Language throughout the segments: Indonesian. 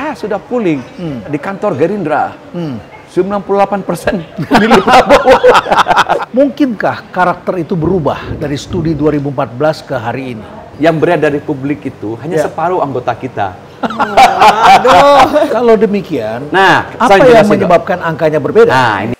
saya sudah polling di kantor Gerindra. 98% memilih Prabowo. Mungkinkah karakter itu berubah dari studi 2014 ke hari ini? Yang beredar dari publik itu hanya separuh anggota kita. Aduh. Kalau demikian, apa yang menyebabkan angkanya berbeda? Nah, ini.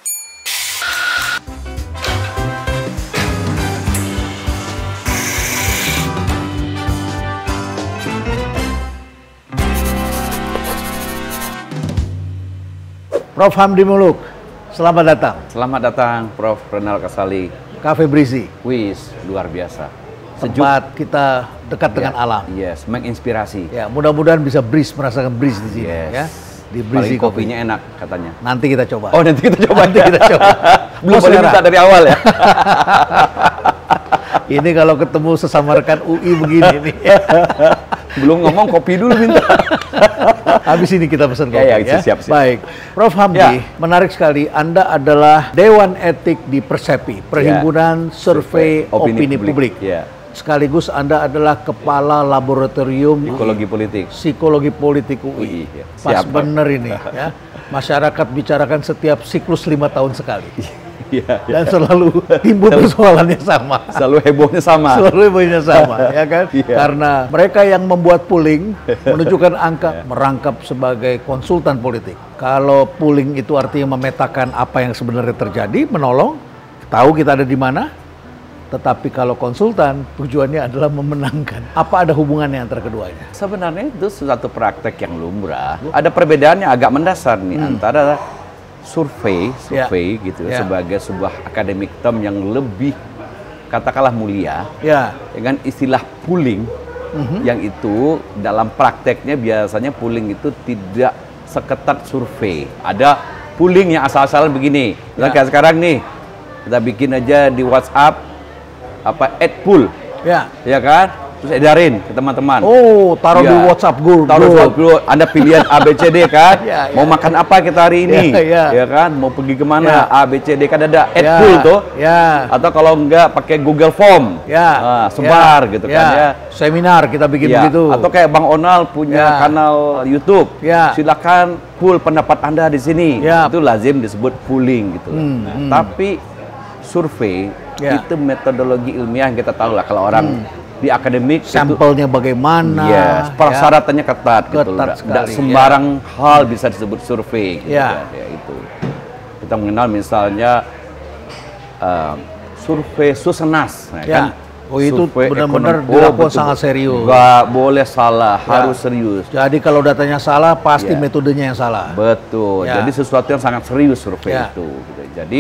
Prof. Hamdi Muluk, selamat datang. Selamat datang, Prof. Renal Kasali. Cafe Breezy. Wis, luar biasa. Tempat kita dekat dengan alam. Yes, menginspirasi. Ya, mudah-mudahan bisa merasakan breeze di sini. Yes. Ya, di Breezy kopinya enak katanya. Nanti kita coba. Oh, nanti kita coba. Belum boleh minta dari awal ya. Ini kalau ketemu sesama rekan UI begini nih. Belum ngomong kopi dulu minta. Habis ini kita pesan kopi ya. Siap. Baik, Prof. Hamdi, menarik sekali. Anda adalah Dewan Etik di Persepi, Perhimpunan Survei Opini Publik. Sekaligus Anda adalah Kepala Laboratorium Psikologi Politik UI. Pas bener ini ya. Masyarakat bicarakan setiap siklus 5 tahun sekali. Dan selalu timbul persoalannya sama. Selalu hebohnya sama. Ya kan? Karena mereka yang membuat polling menunjukkan angka merangkap sebagai konsultan politik. Kalau polling itu artinya memetakan apa yang sebenarnya terjadi, menolong, tahu kita ada di mana. Tetapi kalau konsultan tujuannya adalah memenangkan. Apa ada hubungannya antara keduanya? Sebenarnya itu suatu praktek yang lumrah. Ada perbedaan yang agak mendasar nih antara survei gitu sebagai sebuah academic term yang lebih katakanlah mulia dengan istilah polling yang itu dalam prakteknya biasanya polling itu tidak seketat survei. Ada polling yang asal-asalan begini. Kayak sekarang nih kita bikin aja di WhatsApp @poll. Ya kan? Terus edarin ke teman-teman. Oh, taruh di WhatsApp group. Anda pilihan A, B, C, D kan? Mau makan apa kita hari ini? Ya kan? Mau pergi kemana? A, B, C, D kan ada @poll tuh. Atau kalau enggak pakai Google Form. Sebar gitu kan ya. Seminar kita bikin begitu. Atau kayak Bang Onal punya kanal YouTube. Silakan poll pendapat Anda di sini. Itu lazim disebut polling gitu. Tapi survei itu metodologi ilmiah yang kita tahu lah kalau orang di akademik sampelnya bagaimana, persyaratannya ketat gitu. Tidak sembarang hal bisa disebut survei gitu itu. Kita mengenal misalnya survei Susenas kan. Oh, itu benar-benar dilakukan sangat serius. Nggak boleh salah, harus serius. Jadi kalau datanya salah, pasti metodenya yang salah. Betul. Jadi sesuatu yang sangat serius survei itu gitu. Jadi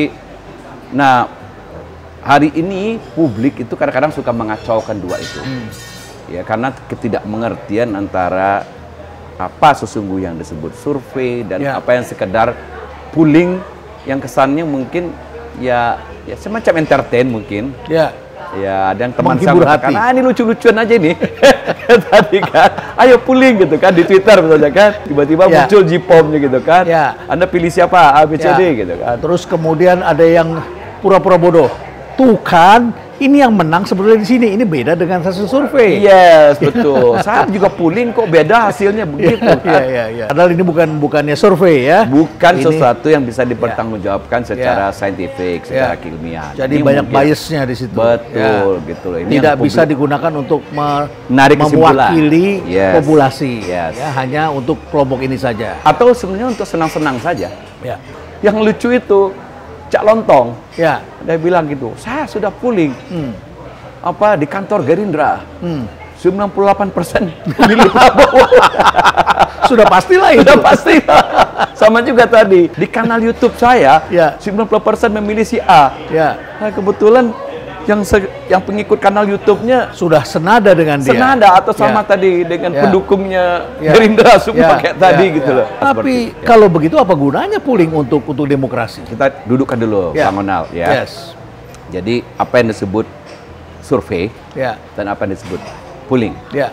hari ini publik itu kadang-kadang suka mengacaukan dua itu. Ya, karena ketidakmengertian antara apa sesungguhnya yang disebut survei dan apa yang sekedar polling yang kesannya mungkin ya semacam entertain mungkin. Ya, ada yang teman saya mengatakan, ini lucu-lucuan aja nih. Tadi kan, ayo polling gitu kan di Twitter misalnya kan, tiba-tiba muncul Jipom-nya gitu kan. Anda pilih siapa? A, B, C, D gitu kan. Terus kemudian ada yang pura-pura bodoh. Tuh kan, ini yang menang sebenarnya di sini. Ini beda dengan hasil survei. Yes, betul. Saya juga polling kok beda hasilnya begitu. Padahal ini bukannya survei ya. Bukan sesuatu yang bisa dipertanggungjawabkan secara saintifik, secara keilmian. Jadi banyak biasnya di situ. Betul, gitu loh. Ini tidak bisa digunakan untuk mewakili populasi. Hanya untuk kelompok ini saja. Atau sebenarnya untuk senang-senang saja. Yang lucu itu Cak Lontong, dia bilang gitu, saya sudah polling di kantor Gerindra, 98% memilih Prabowo. Sudah pastilah itu. Sudah pasti. Sama juga tadi di kanal YouTube saya, 90% memilih si A. Nah, kebetulan yang pengikut kanal YouTube-nya sudah senada dengan dia. Senada atau sama tadi dengan pendukungnya Gerindra semua kayak tadi gitu loh. Tapi kalau begitu apa gunanya polling untuk demokrasi? Kita dudukkan dulu, Bang Onal ya. Jadi apa yang disebut survei dan apa yang disebut polling.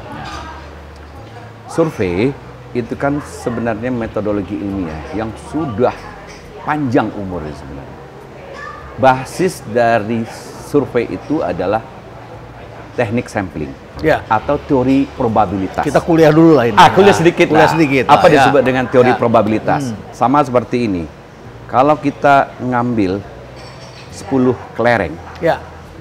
Survei itu kan sebenarnya metodologi ilmiah yang sudah panjang umurnya sebenarnya. Basis dari survei itu adalah teknik sampling ya, atau teori probabilitas. kita kuliah dulu lah ini. Kuliah sedikit kuliah lah. sedikit. Apa lah, disebut ya. dengan teori Ya. probabilitas? Sama seperti ini. Kalau kita ngambil 10 kelereng Ya,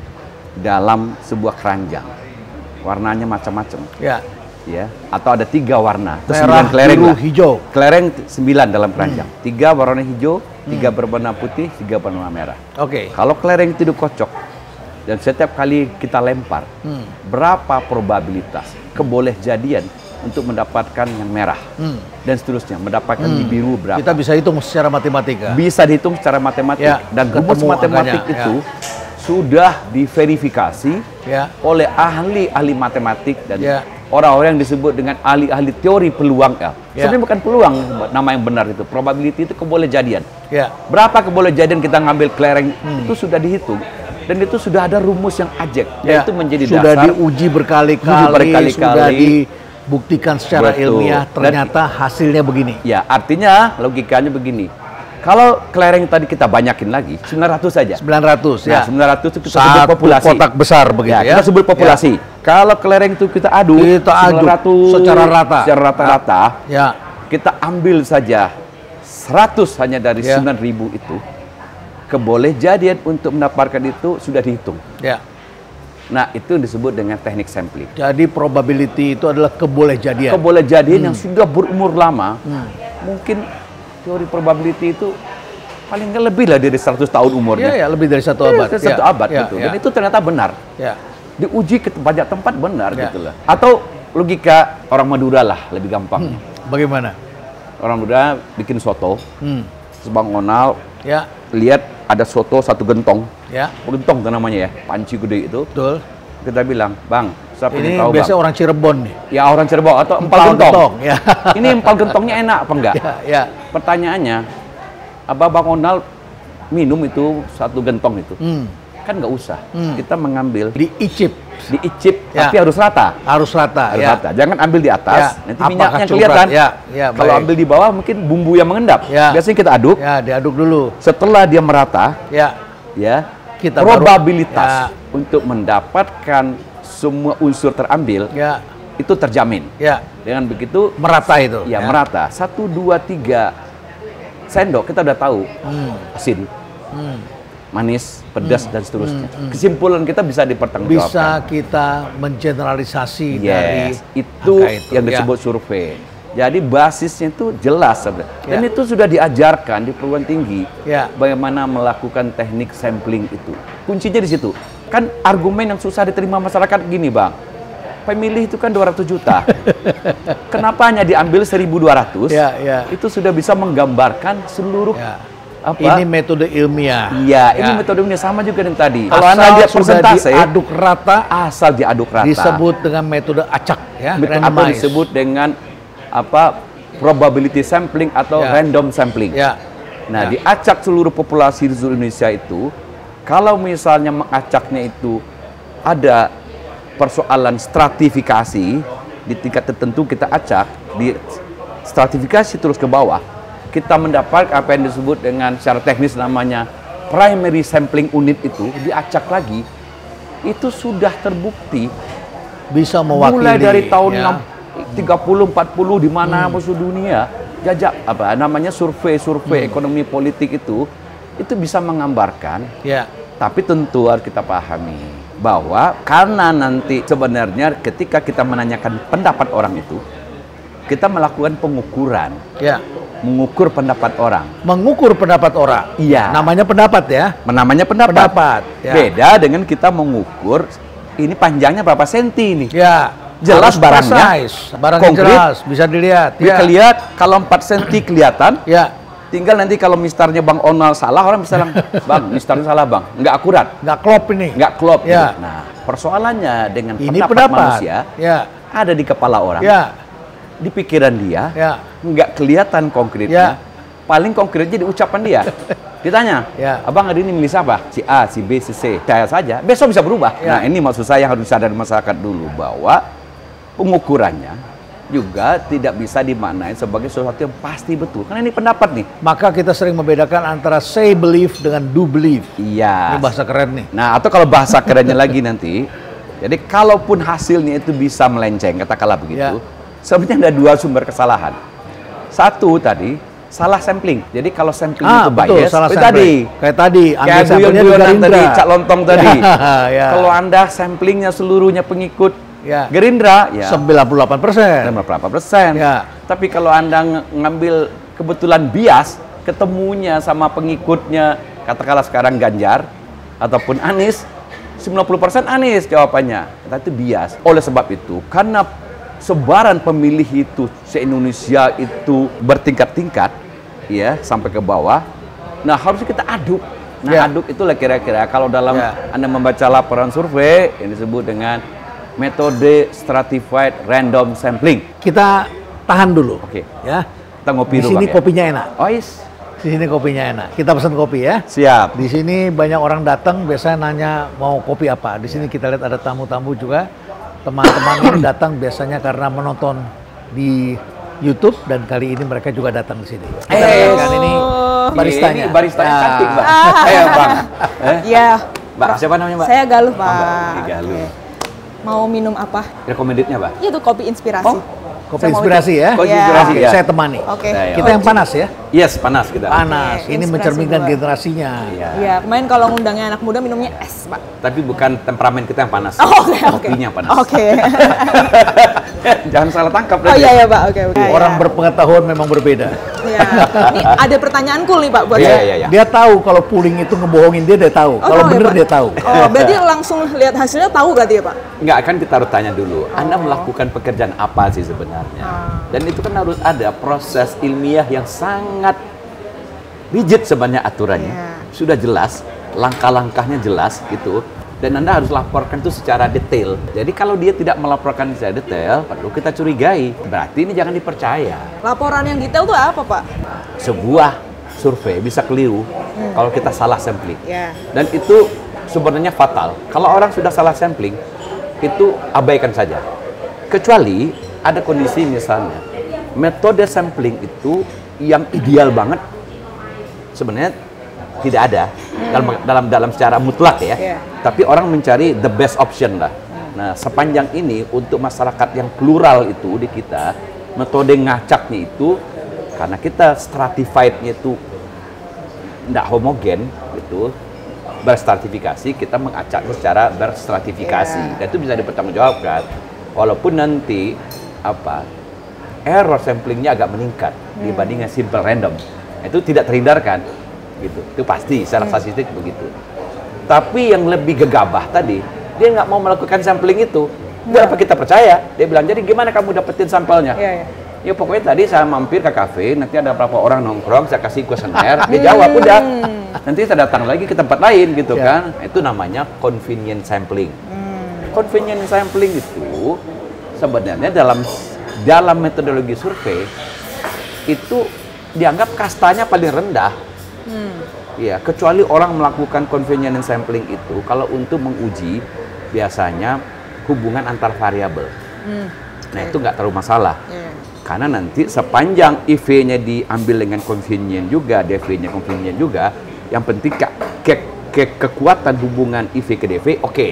dalam sebuah keranjang, warnanya macam-macam, ya. ya, atau ada 3 warna, itu Merah, 9 kelereng biru, lah. hijau. Kelereng 9 dalam keranjang, 3 berwarna hijau, 3 berwarna putih, 3 berwarna merah. Oke. Kalau kelereng itu dikocok dan setiap kali kita lempar, berapa probabilitas kebolehjadian untuk mendapatkan yang merah dan seterusnya, mendapatkan di biru berapa? Kita bisa hitung secara matematika. Bisa dihitung secara matematik, Ya, dan rumus ketemu matematik angkanya, itu sudah diverifikasi Ya. oleh ahli-ahli matematik dan Ya. orang-orang yang disebut dengan ahli-ahli teori peluang. Ya. Sebenarnya bukan peluang nama yang benar itu, probability itu kebolehjadian. Ya. Berapa kebolehjadian kita ngambil kelereng itu sudah dihitung dan itu sudah ada rumus yang ajak, Ya. yaitu menjadi sudah dasar. diuji berkali-kali, sudah dibuktikan secara Betul. ilmiah, ternyata hasilnya begini. Ya, artinya logikanya begini. Kalau kelereng tadi kita banyakin lagi, 900 saja. 900 Nah, ya. 900 itu kita sebut Satu populasi. kotak besar begitu ya. Kita sebut populasi. Kalau kelereng itu kita aduk, Kita aduk 900 secara rata. Secara rata-rata, Ya. kita ambil saja 100 hanya dari Ya. 9.000 itu. Kebolehjadian untuk mendapatkan itu sudah dihitung. Ya. Nah, itu disebut dengan teknik sampling. Jadi probability itu adalah kebolehjadian. Kebolehjadian yang sudah berumur lama, mungkin teori probability itu paling nggak lebih lah dari 100 tahun umurnya. Ya, ya, lebih dari 1 abad. Dari 1 abad Ya, gitu. ya. Dan itu ternyata benar. Ya. Diuji ke banyak tempat benar Ya. gitu lah. Atau logika orang Madura lah lebih gampang. Bagaimana? Orang Madura bikin soto, terus Bang Onal Ya. lihat ada soto 1 gentong. Ya. Gentong itu namanya ya, panci gede itu. Betul. Kita bilang, "Bang, saya pengen Ini tahu, biasanya Bang." orang Cirebon nih. Ya orang Cirebon atau empal Empal gentong. gentong, ya. Ini empal gentongnya enak apa enggak? Ya, ya. Pertanyaannya, apa Bang Onal minum itu 1 gentong itu? Kan nggak usah. Kita mengambil, Diicip. diicip, Ya. tapi harus rata. Harus rata. Harus ya. rata. Jangan ambil di atas, Ya. nanti Apakah minyaknya cukup kelihatan. rata? Ya, ya, Kalau baik. ambil di bawah mungkin bumbu yang mengendap. Ya. Biasanya kita aduk. Ya, diaduk dulu. Setelah dia merata, Ya. ya, Kita probabilitas baru- untuk mendapatkan semua unsur terambil Ya. itu terjamin. Ya. Dengan begitu, Merata itu. ya merata. 1, 2, 3 sendok kita udah tahu asin, manis, pedas dan seterusnya. Kesimpulan kita bisa dipertanggungjawabkan. Bisa kita mengeneralisasi dari itu angka yang Ya. disebut survei. Jadi basisnya itu jelas sebenarnya. Dan Ya. itu sudah diajarkan di perguruan tinggi. Ya. Bagaimana melakukan teknik sampling itu. Kuncinya di situ. Kan argumen yang susah diterima masyarakat gini, Bang. Pemilih itu kan 200 juta. Kenapa hanya diambil 1.200? Ya, ya. Itu sudah bisa menggambarkan seluruh Ya. apa? Ini metode ilmiah. Iya, ini Ya. metodenya sama juga dengan tadi. Asal Kalau Anda lihat sudah persentase, diaduk rata, asal diaduk rata. disebut dengan metode acak ya, Atau randomize. disebut dengan apa? Probability sampling atau Ya. random sampling. Ya. Nah, Ya. diacak seluruh populasi di seluruh Indonesia itu, kalau misalnya mengacaknya itu ada persoalan stratifikasi di tingkat tertentu kita acak, di stratifikasi terus ke bawah, kita mendapat apa yang disebut dengan secara teknis namanya primary sampling unit itu diacak lagi, itu sudah terbukti Bisa mewakili. mulai dari tahun ya. 30-40 di mana musuh dunia jajak apa namanya survei ekonomi politik itu bisa menggambarkan. Ya. Tapi tentu harus kita pahami bahwa karena nanti sebenarnya ketika kita menanyakan pendapat orang itu, kita melakukan pengukuran, Ya. mengukur pendapat orang. Mengukur pendapat orang. Iya. Namanya pendapat ya. Namanya pendapat. Pendapat, ya. Beda dengan kita mengukur ini panjangnya berapa senti ini. Ya. Jelas Harus barangnya, precise. Barangnya konkret, jelas, bisa dilihat. Bisa lihat kalau 4 senti kelihatan. Ya. Tinggal nanti kalau misternya Bang Onal salah, orang bisa bilang, Bang, misternya salah Bang, nggak akurat, Nggak klop ini. nggak klop. Ya. Gitu. Nah, persoalannya dengan Ini pendapat manusia Ya. ada di kepala orang, Ya. di pikiran dia, Ya. nggak kelihatan konkretnya. Paling konkretnya di ucapan dia. Ditanya, Ya. Abang hari ini milih siapa? Si A, si B, si C. Saya saja, besok bisa berubah. Ya. Nah, ini maksud saya harus sadar masyarakat dulu bahwa pengukurannya juga tidak bisa dimaknai sebagai sesuatu yang pasti betul. Karena ini pendapat nih. Maka kita sering membedakan antara say believe dengan do believe. Iya. Ini bahasa keren nih. Nah, atau kalau bahasa kerennya lagi nanti, Jadi kalaupun hasilnya itu bisa melenceng, katakanlah begitu, sebenarnya ada 2 sumber kesalahan. Satu tadi, salah sampling. Jadi kalau sampling itu bias, kayak tadi, kayak guyon-guyonan tadi, Cak Lontong tadi. Kalau Anda samplingnya seluruhnya pengikut Gerindra, 98%. 98%. Tapi kalau Anda ngambil kebetulan bias, ketemunya sama pengikutnya, katakanlah sekarang Ganjar ataupun Anies, 90% Anies jawabannya. Itu bias. Oleh sebab itu, karena sebaran pemilih itu se-Indonesia itu bertingkat-tingkat, ya, sampai ke bawah. Nah, harus kita aduk. Nah, aduk itulah kira-kira kalau dalam Anda membaca laporan survei yang disebut dengan metode stratified random sampling. Kita tahan dulu. Ya. Kita ngopi dulu. Di sini kopinya enak. Di sini kopinya enak. Kita pesan kopi ya. Siap. Di sini banyak orang datang biasanya nanya mau kopi apa. Di sini kita lihat ada tamu-tamu juga. Teman-teman ini datang biasanya karena menonton di YouTube dan kali ini mereka juga datang di sini. Kan ini baristanya. Ini baristanya cantik, Mbak. Bang. Iya. Mbak, siapa namanya, Mbak? Saya Galuh, Pak. Galuh. Mau minum apa? Recommended-nya, Mbak? Itu kopi inspirasi. Kopi inspirasi ya? Kopi inspirasi ya. Saya temani. Kita yang panas ya? Yes, panas kita. Panas. Ini mencerminkan generasinya. Iya, kemarin kalau ngundangnya anak muda minumnya es, Pak. Tapi bukan temperamen kita yang panas. Kopinya panas. Jangan salah tangkap. Iya, Pak. Orang berpengetahuan memang berbeda. Iya. Ini ada pertanyaan cool nih, Pak, buat saya. Dia tahu kalau pooling itu ngebohongin dia tahu. Kalau bener dia tahu. Oh, berarti langsung lihat hasilnya tahu berarti ya, Pak? Enggak, kan kita harus tanya dulu. Anda melakukan pekerjaan apa sih sebenarnya? Dan itu kan harus ada proses ilmiah yang sangat rigid sebenarnya aturannya. Sudah jelas, langkah-langkahnya jelas gitu. Dan Anda harus laporkan itu secara detail. Jadi kalau dia tidak melaporkan secara detail, perlu kita curigai. Berarti ini jangan dipercaya. Laporan yang detail itu apa, Pak? Sebuah survei bisa keliru kalau kita salah sampling. Dan itu sebenarnya fatal. Kalau orang sudah salah sampling, itu abaikan saja. Kecuali ada kondisi misalnya, metode sampling itu yang ideal banget sebenarnya tidak ada dalam secara mutlak ya. Tapi orang mencari the best option lah. Nah, sepanjang ini untuk masyarakat yang plural itu di kita, metode ngacaknya itu karena kita stratified-nya itu tidak homogen gitu, berstratifikasi, kita mengacaknya secara berstratifikasi. Dan itu bisa dipertanggungjawabkan. Walaupun nanti error samplingnya agak meningkat dibandingkan simple random, itu tidak terhindarkan gitu, itu pasti secara statistik begitu. Tapi yang lebih gegabah tadi, dia nggak mau melakukan sampling itu. Berapa kita percaya? Dia bilang, jadi gimana kamu dapetin sampelnya? Ya pokoknya tadi saya mampir ke kafe, nanti ada berapa orang nongkrong, saya kasih kuesioner, dia jawab udah. Nanti saya datang lagi ke tempat lain gitu kan. Itu namanya convenient sampling. Convenient sampling itu sebenarnya dalam metodologi survei itu dianggap kastanya paling rendah. Ya, kecuali orang melakukan convenient sampling itu kalau untuk menguji biasanya hubungan antar variabel. Nah, itu nggak terlalu masalah. Karena nanti sepanjang IV-nya diambil dengan convenient juga, DV-nya convenient juga, yang penting kekuatan hubungan IV ke DV,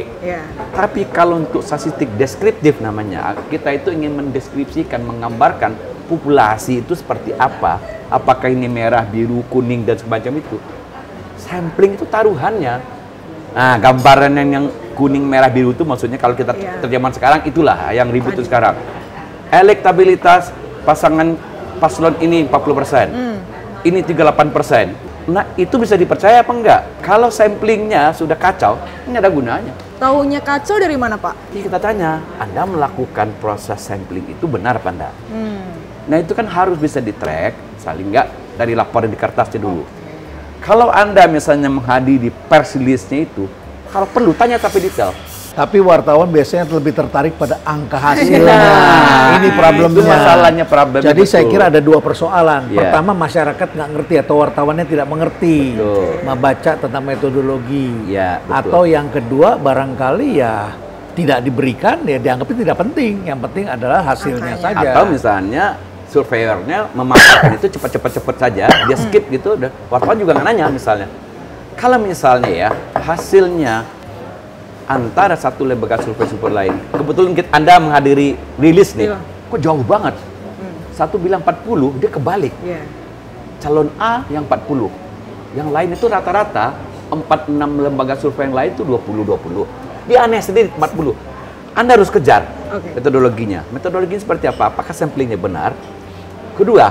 Tapi kalau untuk statistik deskriptif namanya, kita itu ingin mendeskripsikan, menggambarkan populasi itu seperti apa. Apakah ini merah, biru, kuning, dan semacam itu. Sampling itu taruhannya. Nah, gambaran yang kuning, merah, biru itu maksudnya kalau kita terjemahan sekarang, itulah yang ribut itu sekarang. Elektabilitas pasangan paslon ini 40%, ini 38%. Nah, itu bisa dipercaya apa enggak? Kalau samplingnya sudah kacau, ini ada gunanya. Taunya kacau dari mana, Pak? Ini kita tanya, Anda melakukan proses sampling itu benar apa enggak? Nah, itu kan harus bisa di-track, saling enggak dari laporan di kertasnya dulu. Kalau Anda misalnya menghadiri press release-nya itu, kalau perlu tanya tapi detail. Tapi wartawan biasanya lebih tertarik pada angka hasilnya. Ini problemnya. Itu masalahnya, problemnya. Jadi saya kira ada 2 persoalan. Pertama, masyarakat nggak ngerti atau wartawannya tidak mengerti membaca tentang metodologi. Atau yang kedua, barangkali ya tidak diberikan, ya dianggapnya tidak penting. Yang penting adalah hasilnya saja. Atau misalnya surveyornya memaparkan itu cepat saja, dia skip gitu, wartawan juga nggak nanya misalnya. Kalau misalnya ya hasilnya antara satu lembaga survei lain. Kebetulan Anda menghadiri rilis nih, kok jauh banget. Satu bilang 40, dia kebalik. Calon A yang 40. Yang lain itu rata-rata 4-6 lembaga survei yang lain itu 20-20. Dia aneh sendiri 40. Anda harus kejar metodologinya. Metodologinya seperti apa? Apakah samplingnya benar? Kedua,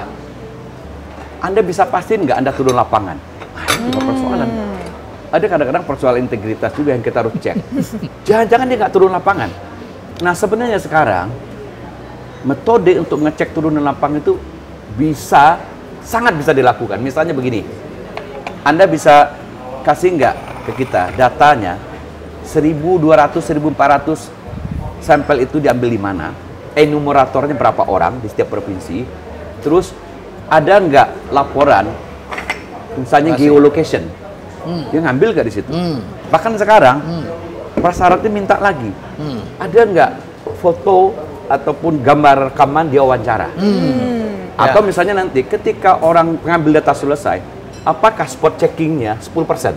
Anda bisa pastiin nggak Anda turun lapangan? Itu persoalan. Ada kadang-kadang persoalan integritas juga yang kita harus cek. Jangan-jangan dia nggak turun lapangan. Nah sebenarnya sekarang metode untuk ngecek turunan lapangan itu sangat bisa dilakukan. Misalnya begini, Anda bisa kasih nggak ke kita datanya 1.200-1.400 sampel itu diambil di mana? Enumeratornya berapa orang di setiap provinsi? Terus ada nggak laporan, misalnya geolocation? Dia ngambil nggak di situ? Bahkan sekarang prasyaratnya minta lagi. Ada nggak foto ataupun gambar rekaman dia wawancara? Atau misalnya nanti ketika orang pengambil data selesai, apakah spot checkingnya 10%?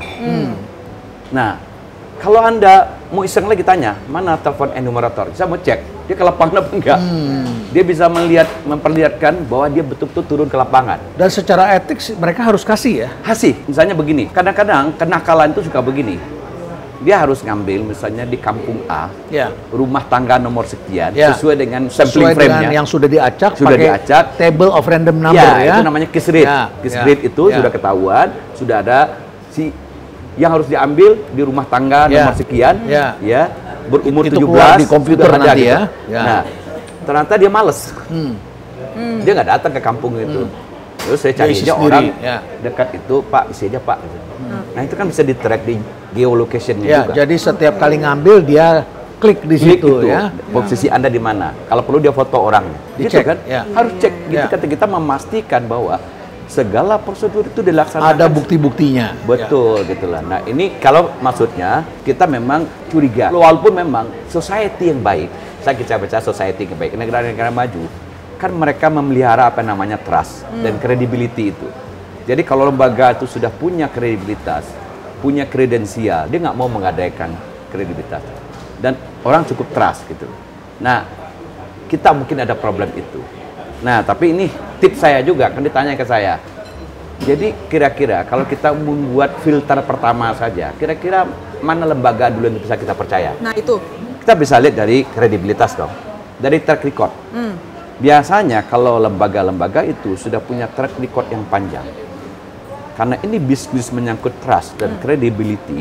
Nah, kalau Anda mau iseng lagi tanya, mana telepon enumerator? Saya mau cek, dia ke lapangan apa enggak? Dia bisa memperlihatkan bahwa dia betul-betul turun ke lapangan. Dan secara etik mereka harus kasih ya? Kasih, misalnya begini, kadang-kadang kenakalan itu suka begini. Dia harus ngambil misalnya di kampung A, rumah tangga nomor sekian, sesuai dengan sampling frame-nya. Yang sudah diacak, sudah diacak. Table of random number ya. Itu namanya case rate. Case rate itu sudah ketahuan, sudah ada yang harus diambil di rumah tangga nomor sekian, berumur itu 17, di komputer nanti gitu. Nah, ternyata dia males. Dia nggak datang ke kampung itu. Terus saya cari aja orang dekat itu, Pak, isi aja Pak. Nah itu kan bisa di-track di geolocation-nya juga. Jadi setiap kali ngambil dia klik di situ ya. Posisi Anda di mana? Kalau perlu dia foto orangnya. Gitu kan? Harus cek. Gitu kan kita memastikan bahwa segala prosedur itu dilaksanakan. Ada bukti-buktinya. Betul, gitulah. Nah ini kalau maksudnya kita memang curiga. Walaupun memang society yang baik, saya baca society yang baik, negara-negara maju, kan mereka memelihara apa namanya trust dan credibility itu. Jadi kalau lembaga itu sudah punya kredibilitas, punya kredensial, dia nggak mau menggadaikan kredibilitas. Dan orang cukup trust gitu. Nah, kita mungkin ada problem itu. Nah, tapi ini tips saya juga, kan ditanya ke saya. Jadi kira-kira kalau kita membuat filter pertama saja, kira-kira mana lembaga dulu yang bisa kita percaya? Nah itu. Kita bisa lihat dari kredibilitas dong, dari track record. Biasanya kalau lembaga-lembaga itu sudah punya track record yang panjang. Karena ini bisnis menyangkut trust dan credibility,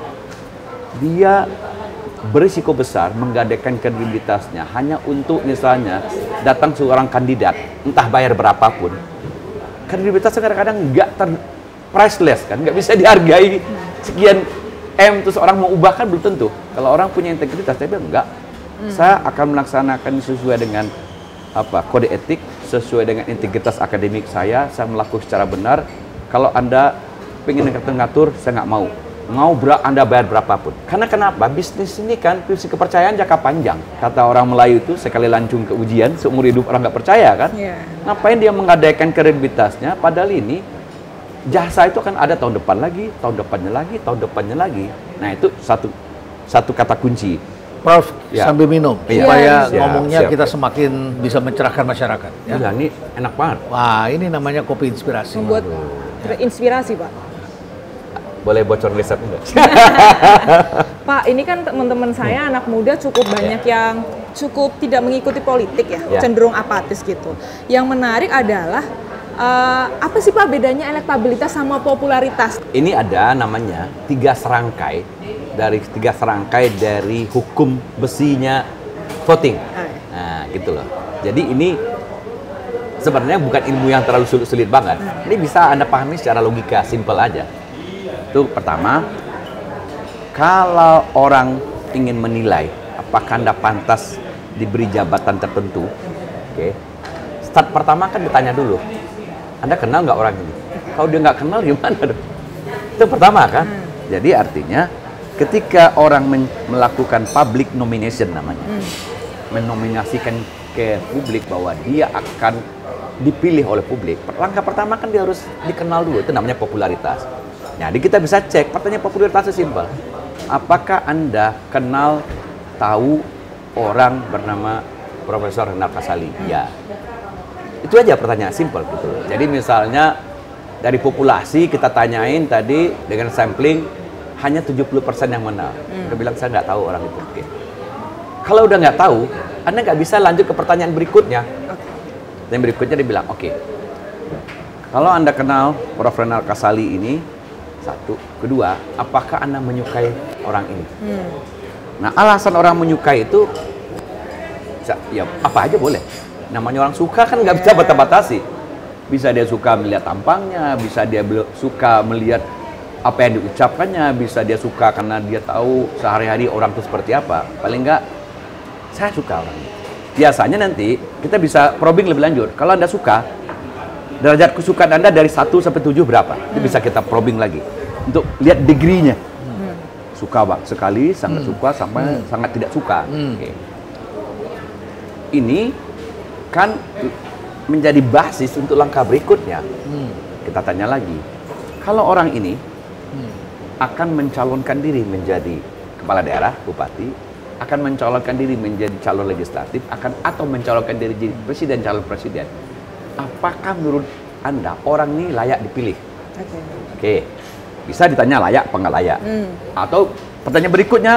dia berisiko besar menggadaikan kredibilitasnya hanya untuk misalnya datang seorang kandidat, entah bayar berapapun. Kredibilitasnya kadang-kadang nggak priceless kan, nggak bisa dihargai sekian M terus orang mau ubah kan belum tentu. Kalau orang punya integritas, saya bilang enggak. Saya akan melaksanakan sesuai dengan kode etik, sesuai dengan integritas akademik saya melakukan secara benar. Kalau Anda pengen ngatur, saya nggak mau. Anda bayar berapapun. Karena kenapa? Bisnis ini kan prinsip kepercayaan jangka panjang. Kata orang Melayu itu, sekali lancung ke ujian, seumur hidup orang nggak percaya kan? Ngapain dia menggadaikan kredibilitasnya? Padahal ini jasa itu akan ada tahun depan lagi, tahun depannya lagi, tahun depannya lagi. Nah itu satu kata kunci. Prof, sambil minum supaya ngomongnya kita semakin bisa mencerahkan masyarakat. Ya, ini enak banget. Wah, ini namanya kopi inspirasi. Membuat inspirasi, Pak. Boleh bocor riset enggak? Pak, ini kan teman-teman saya anak muda cukup banyak yang cukup tidak mengikuti politik ya, cenderung apatis gitu. Yang menarik adalah apa sih Pak bedanya elektabilitas sama popularitas? Ini ada namanya tiga serangkai dari hukum besinya voting. Nah, gitu loh. Jadi ini sebenarnya bukan ilmu yang terlalu sulit banget. Ini bisa Anda pahami secara logika, simple aja. Itu pertama, kalau orang ingin menilai apakah Anda pantas diberi jabatan tertentu, start pertama kan ditanya dulu, Anda kenal nggak orang ini? Kalau dia nggak kenal gimana dong? Itu pertama kan? Jadi artinya ketika orang melakukan public nomination namanya, menominasikan ke publik bahwa dia akan dipilih oleh publik, langkah pertama kan dia harus dikenal dulu, itu namanya popularitas. Jadi kita bisa cek, pertanyaan popularitasnya simpel. apakah Anda kenal, tahu orang bernama Profesor Renal Kasali? Ya. Itu aja pertanyaan simpel gitu. Jadi misalnya dari populasi kita tanyain tadi dengan sampling hanya 70% yang mengenal. Dia bilang saya nggak tahu orang itu. Oke. Kalau udah nggak tahu, Anda nggak bisa lanjut ke pertanyaan berikutnya. Dan berikutnya dia bilang, oke. Kalau Anda kenal Prof. Renal Kasali ini, satu. Kedua, apakah Anda menyukai orang ini? Nah, alasan orang menyukai itu, ya apa aja boleh. Namanya orang suka kan nggak bisa batasi. Bisa dia suka melihat tampangnya, bisa dia suka melihat apa yang diucapkannya, bisa dia suka karena dia tahu sehari-hari orang itu seperti apa. Paling nggak, saya suka orang ini. Biasanya nanti kita bisa probing lebih lanjut. Kalau Anda suka, derajat kesukaan Anda dari 1 sampai 7 berapa? Itu bisa kita probing lagi untuk lihat degree-nya. Suka sekali, sangat suka, sampai sangat tidak suka. Okay. Ini kan menjadi basis untuk langkah berikutnya. Kita tanya lagi, kalau orang ini akan mencalonkan diri menjadi kepala daerah, bupati, akan mencalonkan diri menjadi calon legislatif, atau mencalonkan diri jadi presiden, calon presiden, apakah menurut Anda orang ini layak dipilih? Oke. Bisa ditanya layak apa nggak layak. Atau pertanyaan berikutnya,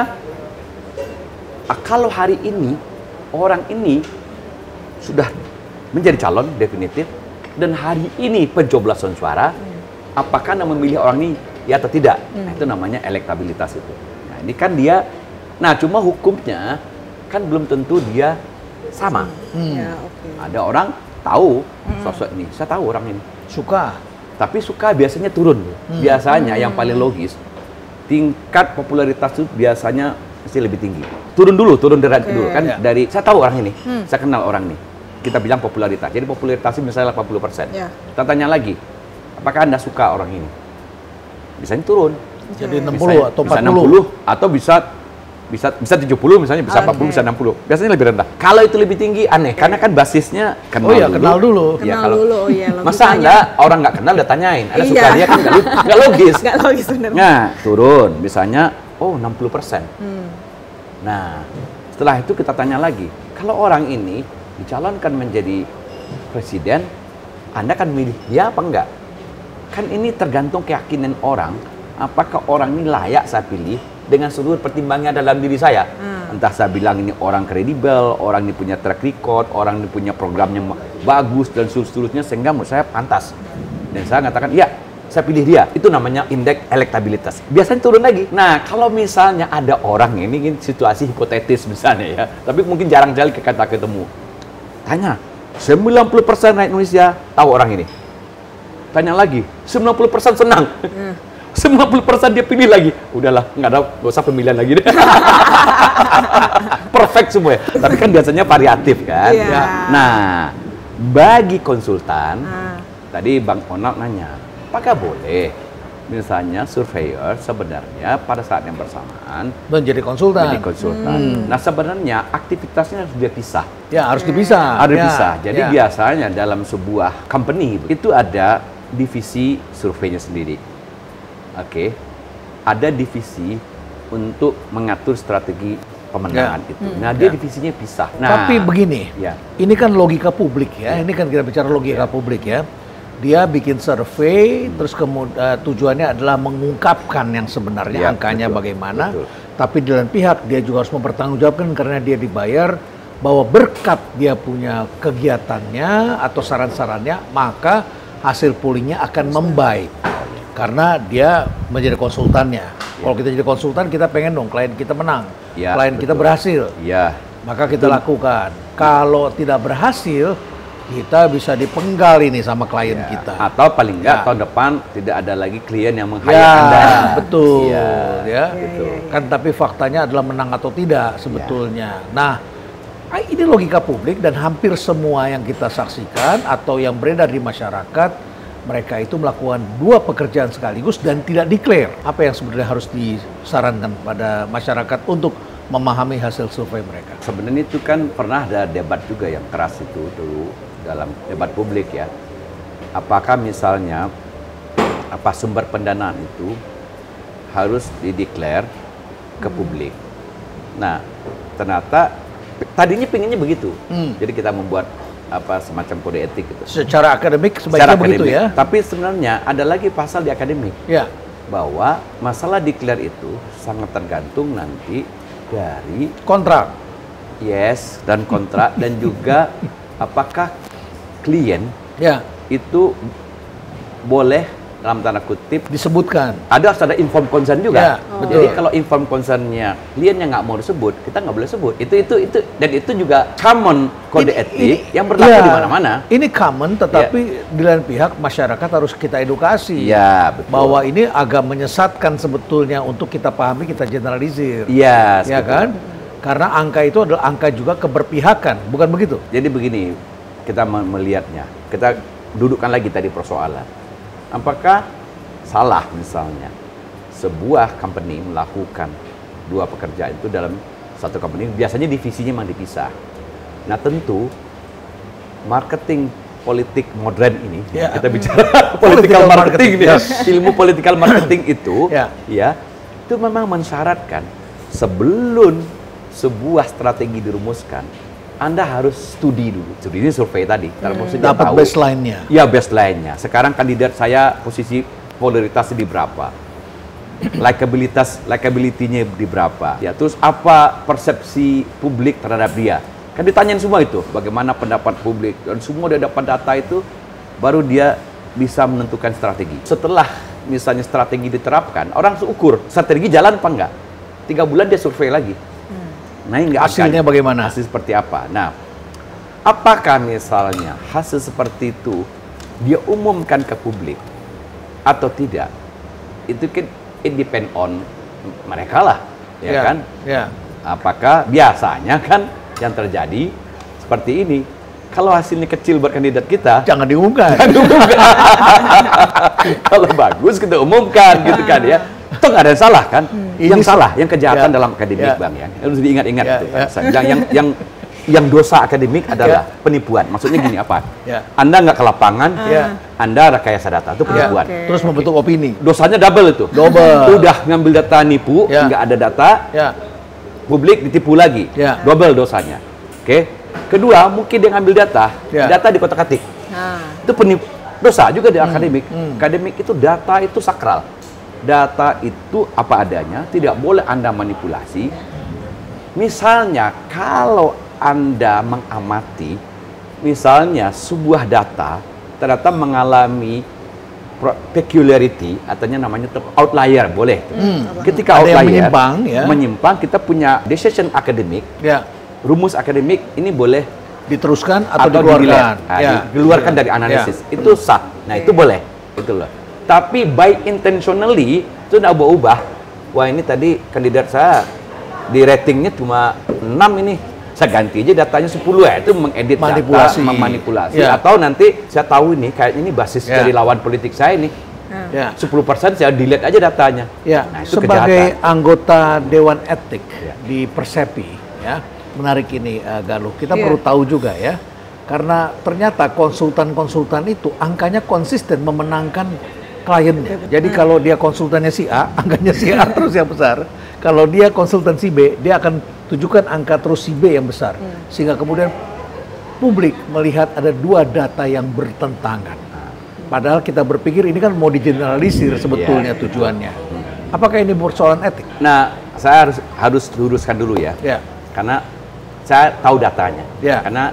kalau hari ini orang ini sudah menjadi calon definitif dan hari ini pencoblosan suara, apakah Anda memilih orang ini ya atau tidak? Nah, itu namanya elektabilitas itu. Nah, ini kan dia, cuma hukumnya kan belum tentu dia sama. Ya, okay. Ada orang tahu sosok ini, saya tahu orang ini. Suka. Tapi suka biasanya turun. Biasanya yang paling logis, tingkat popularitas itu biasanya mesti lebih tinggi. Turun derajat dulu. Kan dari, saya tahu orang ini, saya kenal orang ini. Kita bilang popularitas. Jadi popularitasnya misalnya 80%. Kita tanya lagi, apakah Anda suka orang ini? Biasanya turun. Jadi 60 atau 40. Bisa 60 atau bisa 70 misalnya, bisa 40, bisa 60. Biasanya lebih rendah. Kalau itu lebih tinggi aneh, karena kan basisnya kenal dulu. Kenal dulu. Ya, kalau masa Anda orang nggak kenal udah tanyain, Anda suka dia kan nggak logis. Nggak logis benar. Nah, turun misalnya 60%. Nah, setelah itu kita tanya lagi, kalau orang ini dicalonkan menjadi presiden, Anda kan milih dia apa enggak? Kan ini tergantung keyakinan orang, apakah orang ini layak saya pilih dengan seluruh pertimbangannya dalam diri saya. Entah saya bilang ini orang kredibel, orang ini punya track record, orang ini punya programnya bagus, dan seterusnya, sehingga menurut saya pantas. Dan saya mengatakan, ya, saya pilih dia. Itu namanya indeks elektabilitas. Biasanya turun lagi. Nah, kalau misalnya ada orang, ini situasi hipotetis misalnya ya, tapi mungkin jarang sekali kita ketemu. Tanya, 90% rakyat Indonesia tahu orang ini. Tanya lagi, 90% senang. 90% dia pilih lagi. Udahlah, nggak usah pemilihan lagi deh. Perfect semua ya. Tapi kan biasanya variatif kan. Nah, bagi konsultan, tadi Bang Onal nanya, apakah boleh misalnya surveyor sebenarnya pada saat yang bersamaan menjadi konsultan. Nah, sebenarnya aktivitasnya harus dia pisah. Ya, harus dipisah. Harus dipisah. Jadi biasanya dalam sebuah company itu ada divisi surveinya sendiri. Oke, ada divisi untuk mengatur strategi pemenangan itu. Nah, dia divisinya pisah. Nah, tapi begini, ini kan logika publik ya. Ini kan kita bicara logika publik ya. Dia bikin survei, terus kemudian tujuannya adalah mengungkapkan yang sebenarnya angkanya bagaimana. Tapi di lain pihak dia juga harus mempertanggungjawabkan karena dia dibayar bahwa berkat dia punya kegiatannya atau saran-sarannya, maka hasil pollingnya akan membaik. Karena dia menjadi konsultannya. Kalau kita jadi konsultan, kita pengen dong klien kita menang, klien kita berhasil. Maka kita lakukan. Kalau tidak berhasil, kita bisa dipenggal ini sama klien kita. Atau paling enggak tahun depan tidak ada lagi klien yang meng-hire Anda. Betul. Kan tapi faktanya adalah menang atau tidak sebetulnya. Nah, ini logika publik dan hampir semua yang kita saksikan atau yang beredar di masyarakat, mereka itu melakukan dua pekerjaan sekaligus dan tidak declare. Apa yang sebenarnya harus disarankan pada masyarakat untuk memahami hasil survei mereka? Sebenarnya itu kan pernah ada debat juga yang keras itu dulu dalam debat publik ya. Apakah misalnya sumber pendanaan itu harus dideklar ke publik. Nah, ternyata tadinya pinginnya begitu. Jadi kita membuat semacam kode etik gitu. Secara akademik sebaiknya begitu ya. Tapi sebenarnya ada lagi pasal di akademik. Ya. Bahwa masalah declare itu sangat tergantung nanti dari kontrak. Yes, dan kontrak dan juga apakah klien itu boleh dalam tanda kutip disebutkan. Ada inform consent juga. Ya, betul. Jadi kalau inform consentnya kliennya nggak mau disebut, kita nggak boleh sebut. Itu dan itu juga common kode etik yang berlaku di mana-mana. Ini common, tetapi di lain pihak masyarakat harus kita edukasi. Ya, betul. Bahwa ini agak menyesatkan sebetulnya untuk kita pahami, kita generalisir. Iya, ya kan? Karena angka itu adalah angka juga keberpihakan, bukan begitu? Jadi begini, kita melihatnya. Kita dudukkan lagi tadi persoalan. Apakah salah misalnya sebuah company melakukan dua pekerjaan itu dalam satu company, biasanya divisinya memang dipisah. Nah tentu marketing politik modern ini, kita bicara political marketing nih, ilmu political marketing itu, itu memang mensyaratkan sebelum sebuah strategi dirumuskan, Anda harus studi dulu. Studi ini survei tadi. Dapat baseline-nya. Ya, baseline-nya. Sekarang kandidat saya posisi popularitasnya di berapa? Likability-nya di berapa? Ya, terus apa persepsi publik terhadap dia? Kan ditanyain semua itu. Bagaimana pendapat publik. Dan semua dia dapat data itu, baru dia bisa menentukan strategi. Setelah misalnya strategi diterapkan, orang harus ukur strategi jalan apa enggak. 3 bulan dia survei lagi. Nah, hasilnya bagaimana? Hasil seperti apa? Nah, apakah misalnya hasil seperti itu dia umumkan ke publik atau tidak? Itu kan depend on mereka lah, ya kan? Ya. Apakah biasanya kan yang terjadi seperti ini? Kalau hasilnya kecil buat kandidat kita, jangan diumumkan. Kalau bagus kita umumkan, gitu kan ya. Itu nggak ada yang salah kan? Yang salah, yang kejahatan dalam akademik Bang ya. Harus diingat-ingat itu. Yang dosa akademik adalah penipuan. Maksudnya gini apa? Anda nggak ke lapangan, Anda rekayasa data itu penipuan. Terus membentuk opini. Dosanya double itu. Udah ngambil data nipu, nggak ada data, publik ditipu lagi, double dosanya. Oke. Kedua, mungkin dia ngambil data di kotak-katik. Itu dosa juga di akademik. Akademik itu data itu sakral. Data itu apa adanya, tidak boleh Anda manipulasi. Misalnya, kalau Anda mengamati, misalnya sebuah data ternyata mengalami peculiarity, artinya namanya outlier, boleh. Ketika outlier menyimpang, kita punya decision akademik, rumus akademik ini boleh diteruskan atau dikeluarkan. Dikeluarkan dari analisis. Itu sah. Nah, itu boleh. Itu loh. Tapi by intentionally itu udah ubah. Wah, ini tadi kandidat saya di ratingnya cuma 6 ini. Saya ganti aja datanya 10 ya. Itu mengedit data, memanipulasi. Atau nanti saya tahu ini kayaknya ini basis dari lawan politik saya ini. 10% saya delete aja datanya. Nah, itu sebagai anggota Dewan Etik di Persepi, menarik ini Galuh. Kita perlu tahu juga ya. Karena ternyata konsultan-konsultan itu angkanya konsisten memenangkan kliennya. Jadi kalau dia konsultannya si A, angkanya si A terus yang besar. Kalau dia konsultan si B, dia akan tujukan angka terus si B yang besar. Sehingga kemudian publik melihat ada dua data yang bertentangan. Padahal kita berpikir ini kan mau digeneralisir sebetulnya tujuannya. Apakah ini persoalan etik? Nah, saya harus luruskan dulu ya. Karena saya tahu datanya. Karena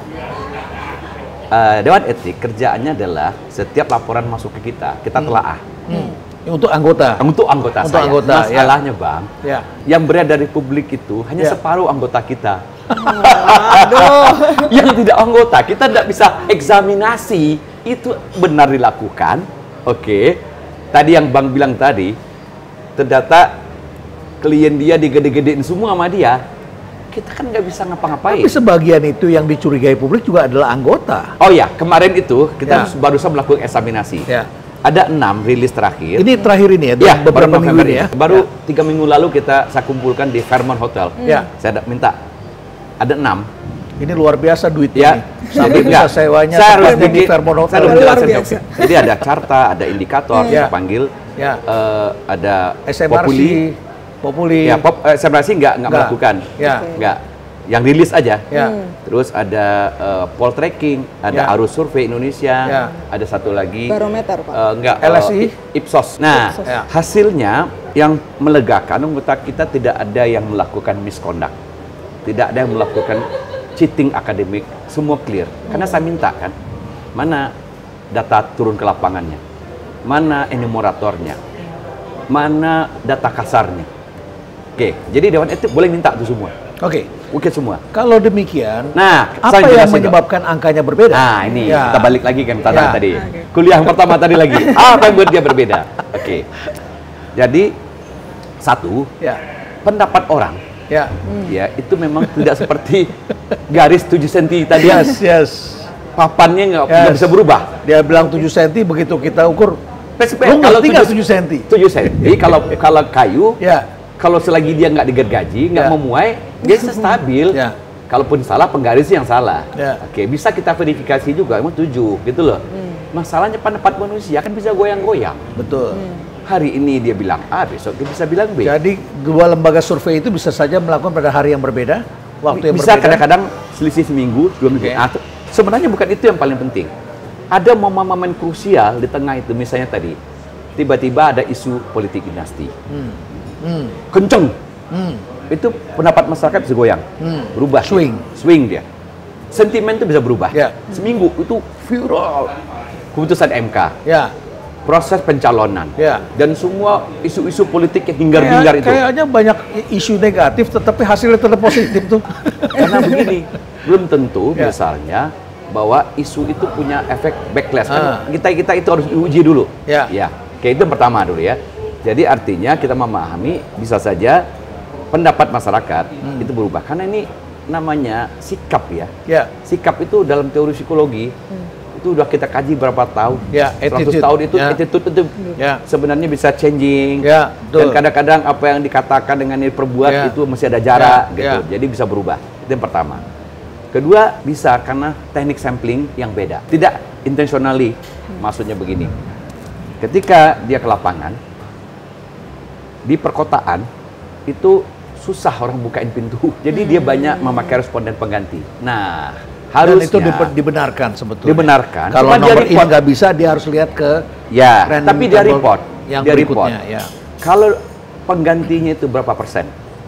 Dewan Etik kerjaannya adalah setiap laporan masuk ke kita telaah. Untuk anggota. Untuk anggota saya. Masalahnya Bang, yang berada dari publik itu hanya separuh anggota kita. Yang tidak anggota, kita tidak bisa eksaminasi itu benar dilakukan. Oke. Tadi yang Bang bilang tadi, terdata klien dia digede-gedein semua sama dia. Kita kan nggak bisa ngapa-ngapain. Tapi sebagian itu yang dicurigai publik juga adalah anggota. Oh ya, kemarin itu kita barusan melakukan eksaminasi. Ada 6 rilis terakhir. Ini terakhir ini ya? Beberapa minggu ini ya? Baru 3 minggu lalu saya kumpulkan di Fairmont Hotel. Saya minta, ada 6. Ini luar biasa duitnya. Sampai bisa sewanya di Fairmont Hotel. Saya harus menjelaskan. Jadi ada carta, ada indikator, saya panggil. Ada SMRC. Populi. Populi. Ya, sebenarnya nggak melakukan. Ya. Nggak. Yang rilis aja. Ya. Terus ada poll tracking, ada arus survei Indonesia, ada satu lagi barometer, Pak. Enggak, LSI, Ipsos. Nah, hasilnya yang melegakan menurut kita tidak ada yang melakukan misconduct. Tidak ada yang melakukan cheating akademik, semua clear. Karena saya minta kan, mana data turun ke lapangannya, mana enumeratornya, mana data kasarnya. Oke, jadi Dewan Etik boleh minta itu semua. Oke. Oke semua. Kalau demikian, nah, apa yang menyebabkan angkanya berbeda? Nah, ini kita balik lagi kan tadi. Kuliah yang pertama tadi lagi. Apa yang buat dia berbeda? Oke. Jadi satu, pendapat orang, ya itu memang tidak seperti garis 7 cm tadi. Yes. Papannya nggak bisa berubah. Dia bilang 7 cm, begitu kita ukur. Kalau 7 cm. 7 cm. Kalau kayu, kalau selagi dia nggak digergaji, nggak memuai, dia stabil. Kalaupun salah, penggarisnya yang salah. Oke, bisa kita verifikasi juga, emang 7, gitu loh. Masalahnya pendapat manusia kan bisa goyang-goyang. Betul. Hari ini dia bilang A, besok dia bisa bilang B. Jadi dua lembaga survei itu bisa saja melakukan pada hari yang berbeda, waktu yang bisa berbeda. Kadang-kadang selisih seminggu, 2 minggu. Sebenarnya bukan itu yang paling penting. Ada momen-momen krusial di tengah itu, misalnya tadi, tiba-tiba ada isu politik dinasti. Kenceng. Itu pendapat masyarakat bisa goyang, berubah. Swing dia. Sentimen itu bisa berubah. Seminggu itu viral. Keputusan MK. Proses pencalonan. Dan semua isu-isu politik yang hingar-bingar itu. Kayaknya banyak isu negatif, tetapi hasilnya tetap positif tuh. Karena begini, belum tentu misalnya bahwa isu itu punya efek backlash. Kan kita itu harus diuji dulu. Oke, itu yang pertama dulu ya. Jadi artinya kita memahami bisa saja pendapat masyarakat itu berubah. Karena ini namanya sikap ya. Sikap itu dalam teori psikologi itu udah kita kaji berapa tahun. 100 tahun itu attitude itu sebenarnya bisa changing. Dan kadang-kadang apa yang dikatakan dengan yang diperbuat itu masih ada jarak gitu. Jadi bisa berubah. Itu yang pertama. Kedua, bisa karena teknik sampling yang beda. Tidak intentionally. Maksudnya begini. Ketika dia ke lapangan, di perkotaan itu susah orang bukain pintu. Jadi dia banyak memakai responden pengganti. Nah, harusnya dan itu dibenarkan sebetulnya. Dibenarkan. Kalau nomor ini nggak bisa, dia harus lihat ke tapi dia report. Yang dia berikutnya. Kalau penggantinya itu berapa persen?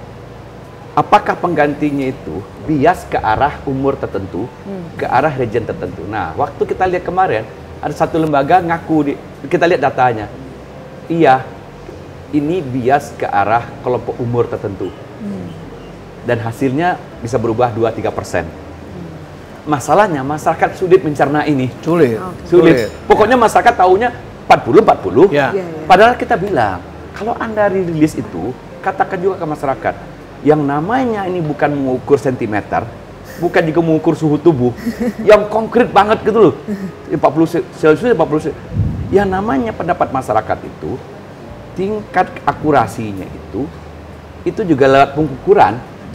Apakah penggantinya itu bias ke arah umur tertentu, ke arah region tertentu? Nah, waktu kita lihat kemarin, ada satu lembaga ngaku, kita lihat datanya. Iya, ini bias ke arah kelompok umur tertentu. Dan hasilnya bisa berubah 2-3%. Masalahnya, masyarakat sulit mencerna ini. Sulit. Pokoknya masyarakat taunya 40-40. Padahal kita bilang, kalau Anda rilis itu, katakan juga ke masyarakat, yang namanya ini bukan mengukur sentimeter, bukan juga mengukur suhu tubuh, yang konkret banget gitu loh. 40 Celsius, 40 Celsius. Yang namanya pendapat masyarakat itu, tingkat akurasinya itu juga lewat pengukuran,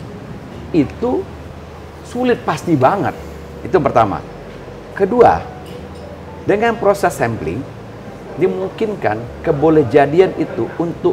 itu sulit pasti banget. Itu yang pertama. Kedua, dengan proses sampling, dimungkinkan kebolehjadian itu untuk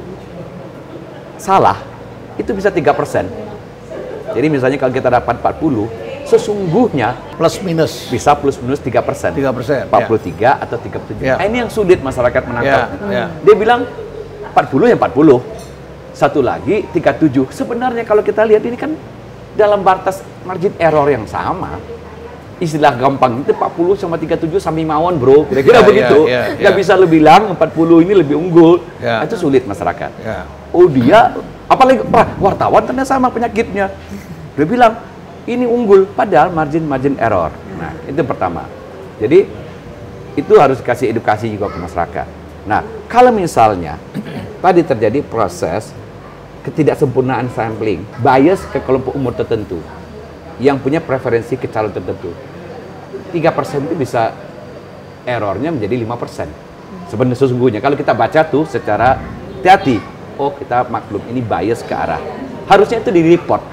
salah, itu bisa 3%. Jadi misalnya kalau kita dapat 40, sesungguhnya plus minus bisa plus minus 3%. 43 atau 37. Nah, ini yang sulit masyarakat menangkap. Dia bilang 40 ya 40. Satu lagi 37. Sebenarnya kalau kita lihat ini kan dalam batas margin error yang sama. Istilah gampang itu 40 sama 37 sama 5-an bro. Kira-kira begitu. Nggak bisa lu bilang 40 ini lebih unggul. Itu sulit masyarakat. Oh dia, apalagi wartawan ternyata sama penyakitnya. Dia bilang ini unggul padahal margin error. Nah, itu yang pertama. Jadi itu harus kasih edukasi juga ke masyarakat. Nah, kalau misalnya tadi terjadi proses ketidaksempurnaan sampling, bias ke kelompok umur tertentu yang punya preferensi ke calon tertentu, 3% itu bisa errornya menjadi 5%. Sebenarnya sesungguhnya kalau kita baca tuh secara hati-hati, oh kita maklum ini bias ke arah. Harusnya itu di-report,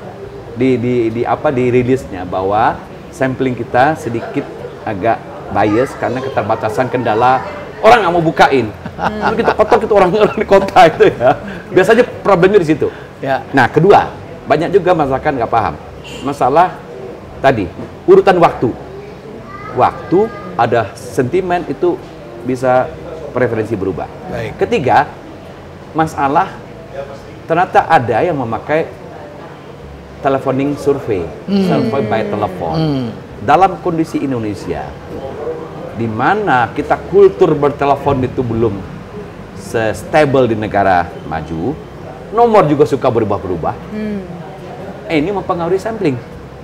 di rilisnya bahwa sampling kita sedikit agak bias karena keterbatasan kendala orang nggak mau bukain. Kalau kita kotor, kita orang-orang di kota itu ya. Biasanya problemnya di situ. Ya. Nah, kedua, banyak juga masyarakat nggak paham. Masalah tadi, urutan waktu. Waktu, ada sentimen itu bisa preferensi berubah. Baik. Ketiga, masalah ternyata ada yang memakai teleponing survei, survei by telepon. Dalam kondisi Indonesia, di mana kita kultur bertelepon itu belum stable di negara maju, nomor juga suka berubah-berubah. Ini mempengaruhi sampling,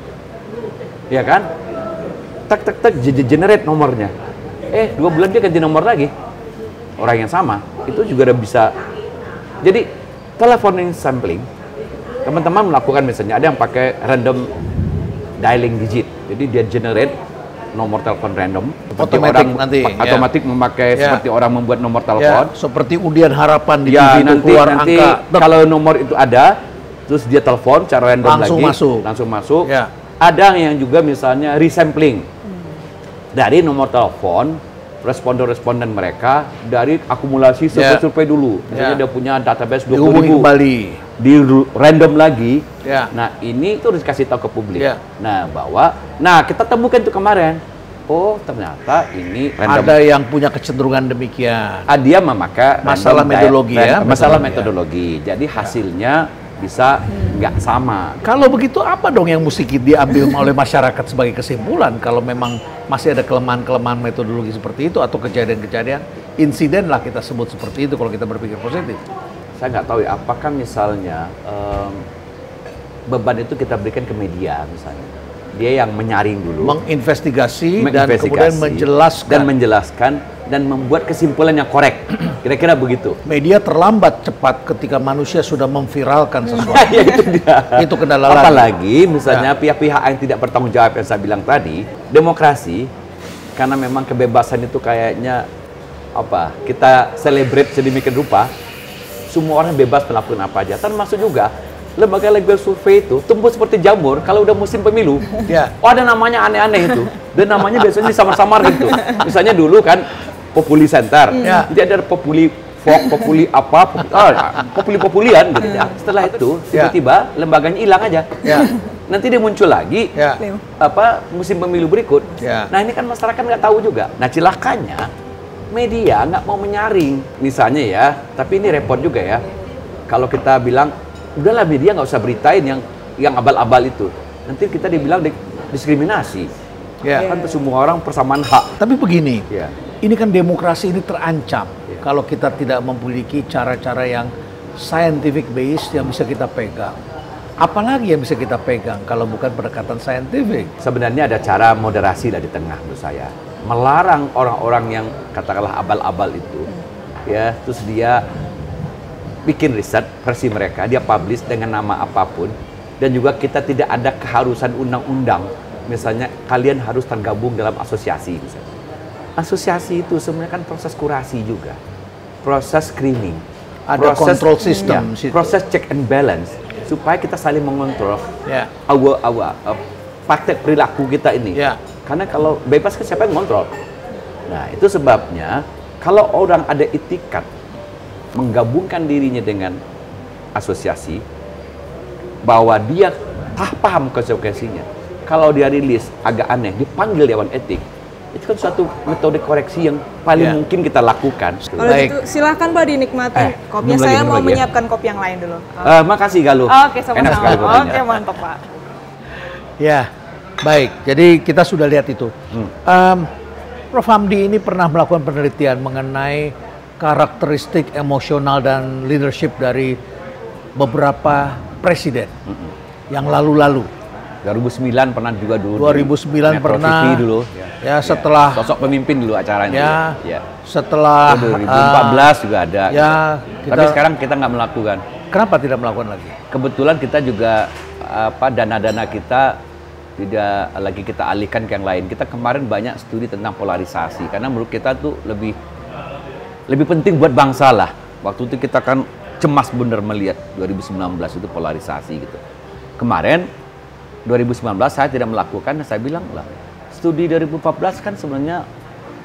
ya kan? Tak generate nomornya. 2 bulan dia ganti nomor lagi, orang yang sama, itu juga udah bisa. Jadi teleponing sampling, teman-teman melakukan misalnya ada yang pakai random dialing digit, jadi dia generate nomor telepon random, seperti Otomatik orang nanti, otomatis memakai seperti orang membuat nomor telepon. Seperti undian harapan di Ya, TV itu keluar nanti angka. kalau nomor itu ada, terus dia telepon cara random langsung masuk. Ya. Ada yang juga misalnya resampling dari nomor telepon responden mereka dari akumulasi survei dulu. Misalnya dia punya database 20.000 kembali di random lagi. Ya. Nah, ini tuh harus dikasih tahu ke publik. Ya. Nah, kita temukan itu kemarin. Oh, ternyata ini random. Ada yang punya kecenderungan demikian. Dia memakai Masalah metodologi ya. Masalah metodologi. Jadi hasilnya bisa nggak sama. Kalau begitu apa dong yang mesti diambil oleh masyarakat sebagai kesimpulan kalau memang masih ada kelemahan-kelemahan metodologi seperti itu atau kejadian-kejadian insiden lah kita sebut seperti itu kalau kita berpikir positif. Saya nggak tahu ya, apakah misalnya beban itu kita berikan ke media misalnya. Dia yang menyaring dulu, menginvestigasi dan kemudian menjelaskan dan membuat kesimpulan yang korek. Kira-kira begitu. Media terlambat cepat ketika manusia sudah memviralkan sesuatu. Ya, itu dia. Itu kendala lagi. Apalagi misalnya pihak-pihak yang tidak bertanggung jawab yang saya bilang tadi, demokrasi karena memang kebebasan itu kayaknya kita celebrate sedemikian rupa, semua orang bebas melakukan apa aja. Termasuk juga lembaga-lembaga survei itu tumbuh seperti jamur kalau udah musim pemilu. Ya. Oh, ada namanya aneh-aneh itu. Dan namanya biasanya disamar-samar gitu. Misalnya dulu kan Populi Center. Ya. Jadi ada Populi Folk, Populi apa, Populi-Populian gitu ya. Setelah itu tiba-tiba lembaganya hilang aja. Ya. Nanti dia muncul lagi musim pemilu berikut. Ya. Nah, ini kan masyarakat nggak tahu juga. Nah, celakanya media nggak mau menyaring. Misalnya ya, tapi ini repot juga ya. Kalau kita bilang udahlah media nggak usah beritain yang abal-abal itu. Nanti kita dibilang diskriminasi. Ya. Kan semua orang persamaan hak. Tapi begini, Ya. ini kan demokrasi ini terancam Ya. kalau kita tidak memiliki cara-cara yang scientific based yang bisa kita pegang. Apalagi yang bisa kita pegang kalau bukan pendekatan saintifik? Sebenarnya ada cara moderasi lah di tengah menurut saya. Melarang orang-orang yang katakanlah abal-abal itu, ya, terus dia bikin riset versi mereka, dia publish dengan nama apapun, dan juga kita tidak ada keharusan undang-undang. Misalnya kalian harus tergabung dalam asosiasi misalnya. Asosiasi itu sebenarnya kan proses kurasi juga, proses screening, Ada control system, proses check and balance supaya kita saling mengontrol praktek perilaku kita ini. Ya. Karena kalau bebas kan siapa yang ngontrol? Nah, itu sebabnya kalau orang ada itikat menggabungkan dirinya dengan asosiasi, bahwa dia paham konsekuensinya. Kalau dia rilis agak aneh, dipanggil Dewan Etik, itu kan suatu metode koreksi yang paling mungkin kita lakukan. Kalau gitu silahkan Pak dinikmati kopinya. Saya mau menyiapkan kopi yang lain dulu. Makasih Galuh. Oke, Enak sekali sama-sama. kopinya. Oke, mantap Pak. Ya, baik. Jadi kita sudah lihat itu. Prof. Hamdi ini pernah melakukan penelitian mengenai karakteristik emosional dan leadership dari beberapa presiden yang lalu-lalu. 2009 pernah juga dulu. 2009 pernah. TV dulu. Ya, setelah sosok pemimpin dulu acaranya. Ya. Setelah 2014 juga ada. Ya, Tapi sekarang kita nggak melakukan. Kenapa tidak melakukan lagi? Kebetulan kita juga dana-dana kita tidak lagi kita alihkan ke yang lain. Kita kemarin banyak studi tentang polarisasi karena menurut kita tuh lebih penting buat bangsa lah. Waktu itu kita kan cemas bener melihat 2019 itu polarisasi gitu. Kemarin 2019 saya tidak melakukan, saya bilang lah studi 2014 kan sebenarnya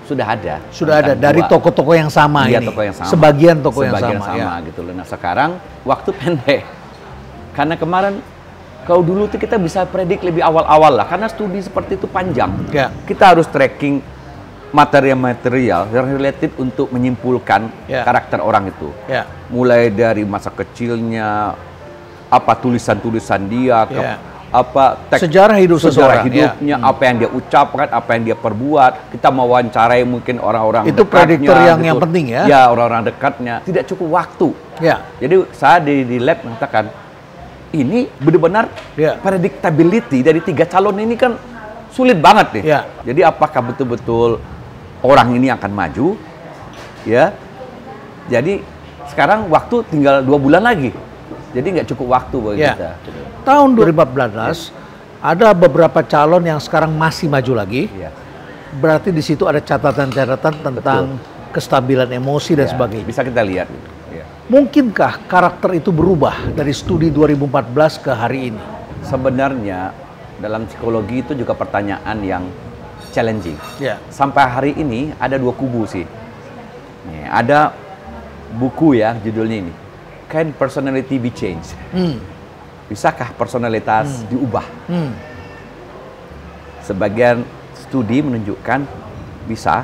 sudah ada. Sudah ada dari toko-toko yang sama ini. Toko yang sama. Sebagian toko yang sama ya. Gitu loh. Nah, sekarang waktu pendek. Karena kemarin kalau dulu tuh kita bisa predik lebih awal-awal lah, karena studi seperti itu panjang. Ya. Kita harus tracking material-material yang related untuk menyimpulkan karakter orang itu. Ya. Mulai dari masa kecilnya, apa tulisan-tulisan dia, apa sejarah hidup seseorang, hidupnya, apa yang dia ucapkan, apa yang dia perbuat. Kita mewawancarai mungkin orang-orang itu prediktor yang penting ya. Ya, orang-orang dekatnya. Tidak cukup waktu. Ya. Jadi saya di lab mengatakan ini benar-benar predictability dari 3 calon ini kan sulit banget nih. Ya. Jadi apakah betul-betul orang ini akan maju? Ya. Jadi sekarang waktu tinggal 2 bulan lagi. Jadi nggak cukup waktu bagi kita. Tahun 2014 ada beberapa calon yang sekarang masih maju lagi. Ya. Berarti di situ ada catatan-catatan tentang kestabilan emosi dan sebagainya. Bisa kita lihat. Ya. Mungkinkah karakter itu berubah dari studi 2014 ke hari ini? Sebenarnya dalam psikologi itu juga pertanyaan yang challenging. Ya. Sampai hari ini ada 2 kubu sih. Nih, ada buku ya judulnya ini. Can personality be changed? Bisakah personalitas diubah? Sebagian studi menunjukkan bisa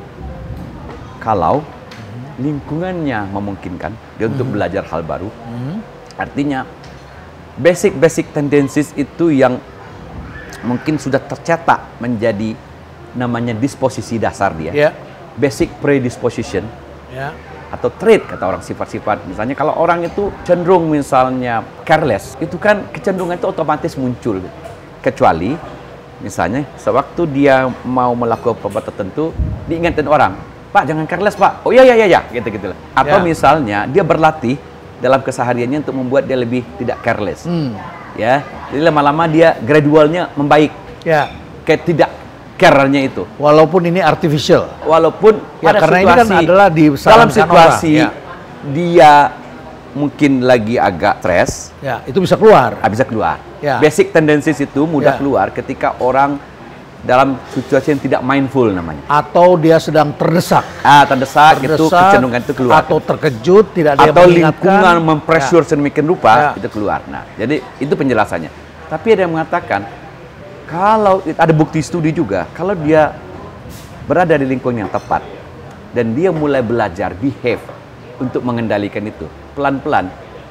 kalau lingkungannya memungkinkan dia untuk belajar hal baru. Artinya basic tendencies itu yang mungkin sudah tercetak menjadi namanya disposisi dasar dia. Yeah. Basic predisposition. Yeah. Atau trait kata orang, sifat-sifat. Misalnya kalau orang itu cenderung misalnya careless, itu kan kecenderungan itu otomatis muncul. Kecuali misalnya sewaktu dia mau melakukan perbuatan tertentu diingatkan orang, Pak jangan careless Pak. Oh iya gitu-gitu. Atau misalnya dia berlatih dalam kesehariannya untuk membuat dia lebih tidak careless. Ya. Jadi lama-lama dia gradualnya membaik. Ya. Kayak tidak care-nya itu. Walaupun ini artificial. Walaupun ya, karena ini kan adalah dalam situasi dia mungkin lagi agak stres. Ya, itu bisa keluar. Bisa keluar. Ya. Basic tendencies itu mudah keluar ketika orang dalam situasi yang tidak mindful namanya. Atau dia sedang terdesak. Terdesak itu kecenderungan itu keluar. Atau terkejut, tidak ada atau yang lingkungan mempressure sedemikian rupa itu keluar. Nah, jadi itu penjelasannya. Tapi ada yang mengatakan kalau ada bukti studi juga, kalau dia berada di lingkungan yang tepat dan dia mulai belajar behave untuk mengendalikan itu, pelan-pelan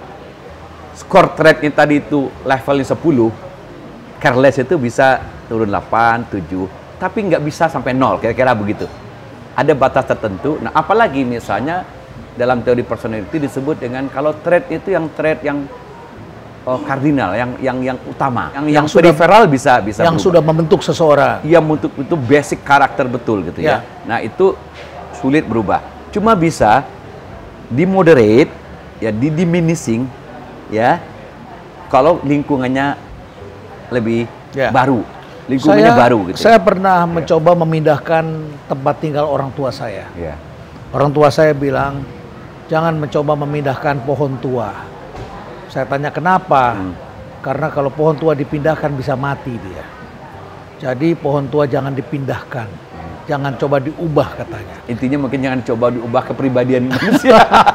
skor trait-nya tadi itu levelnya 10, careless itu bisa turun 8, 7, tapi nggak bisa sampai 0, kira-kira begitu. Ada batas tertentu. Nah, apalagi misalnya dalam teori personality disebut dengan kalau trait itu yang trait yang kardinal, yang utama, yang periferal bisa yang berubah. Sudah membentuk seseorang. Yang membentuk itu basic karakter betul gitu ya. Nah, itu sulit berubah. Cuma bisa dimoderate, ya diminishing ya kalau lingkungannya lebih baru. Lingkungannya baru gitu. Saya pernah mencoba memindahkan tempat tinggal orang tua saya. Orang tua saya bilang, "Jangan mencoba memindahkan pohon tua." Saya tanya kenapa? Karena kalau pohon tua dipindahkan bisa mati dia. Jadi pohon tua jangan dipindahkan. Jangan coba diubah katanya. Intinya mungkin jangan coba diubah kepribadian manusia.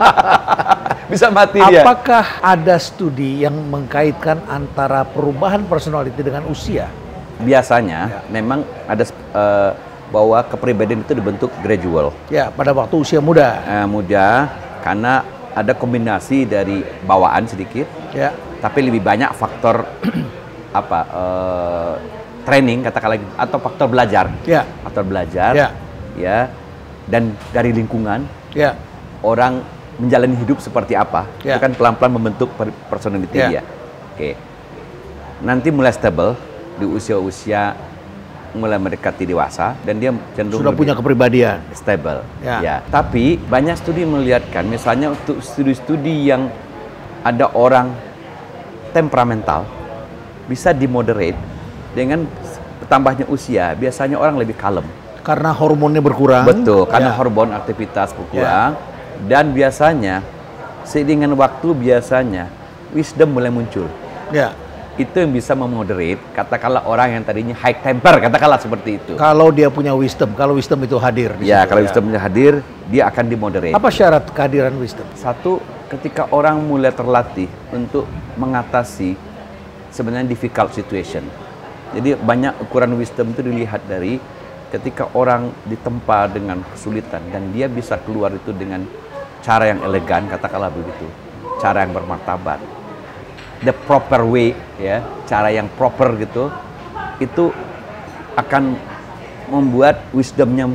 Bisa mati dia. Apakah ada studi yang mengkaitkan antara perubahan personality dengan usia? Biasanya memang ada bahwa kepribadian itu dibentuk gradual. Ya, pada waktu usia muda. Muda karena ada kombinasi dari bawaan sedikit, tapi lebih banyak faktor training katakanlah atau faktor belajar, faktor belajar, dan dari lingkungan, orang menjalani hidup seperti apa, itu kan pelan-pelan membentuk personality dia. Oke, nanti mulai stable di usia-usia mulai mendekati dewasa dan dia cenderung sudah punya kepribadian stable. Tapi banyak studi melihatkan misalnya untuk studi-studi yang ada orang temperamental bisa dimoderate dengan bertambahnya usia, biasanya orang lebih kalem karena hormonnya berkurang. Betul, karena hormon aktivitas berkurang dan biasanya seiring dengan waktu biasanya wisdom mulai muncul. itu yang bisa memoderate, katakanlah orang yang tadinya high temper, katakanlah seperti itu. Kalau dia punya wisdom, kalau wisdom itu hadir. Ya, kalau wisdomnya hadir, dia akan dimoderate. Apa syarat kehadiran wisdom? Satu, ketika orang mulai terlatih untuk mengatasi sebenarnya difficult situation. Jadi banyak ukuran wisdom itu dilihat dari ketika orang ditempa dengan kesulitan dan dia bisa keluar itu dengan cara yang elegan, katakanlah begitu, cara yang bermartabat. The proper way, ya, cara yang proper gitu, itu akan membuat wisdomnya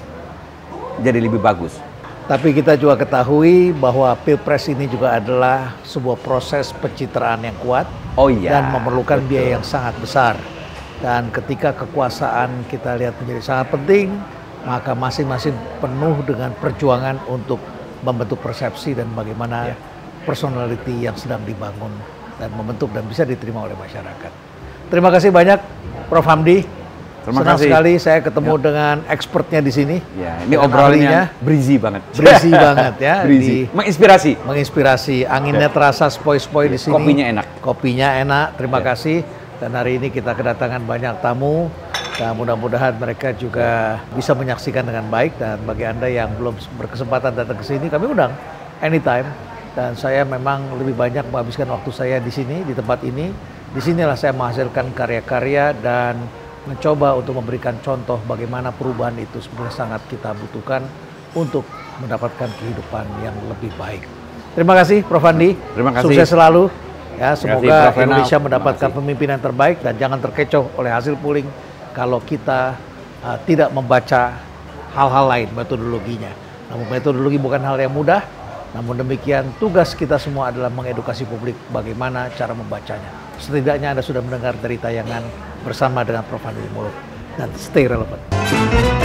jadi lebih bagus. Tapi kita juga ketahui bahwa Pilpres ini juga adalah sebuah proses pencitraan yang kuat dan memerlukan biaya yang sangat besar. Dan ketika kekuasaan kita lihat menjadi sangat penting, maka masing-masing penuh dengan perjuangan untuk membentuk persepsi dan bagaimana personality yang sedang dibangun dan membentuk dan bisa diterima oleh masyarakat. Terima kasih banyak Prof. Hamdi. Senang sekali saya ketemu dengan expertnya di sini. Ya, ini obrolannya breezy banget. Breezy banget ya. Breezy. Menginspirasi. Menginspirasi. Anginnya terasa spoi-spoi di sini. Kopinya enak. Kopinya enak. Terima kasih. Dan hari ini kita kedatangan banyak tamu. Dan mudah-mudahan mereka juga bisa menyaksikan dengan baik. Dan bagi Anda yang belum berkesempatan datang ke sini, kami undang anytime. Dan saya memang lebih banyak menghabiskan waktu saya di sini, di tempat ini. Disinilah saya menghasilkan karya-karya dan mencoba untuk memberikan contoh bagaimana perubahan itu sebenarnya sangat kita butuhkan untuk mendapatkan kehidupan yang lebih baik. Terima kasih Prof. Andi. Terima kasih. Sukses selalu. Ya, semoga kasih, Indonesia mendapatkan pemimpin yang terbaik dan jangan terkecoh oleh hasil polling kalau kita tidak membaca hal-hal lain metodologinya. Namun metodologi bukan hal yang mudah. Namun demikian, tugas kita semua adalah mengedukasi publik bagaimana cara membacanya. Setidaknya Anda sudah mendengar dari tayangan bersama dengan Prof. Andi Muluk. Dan stay relevant.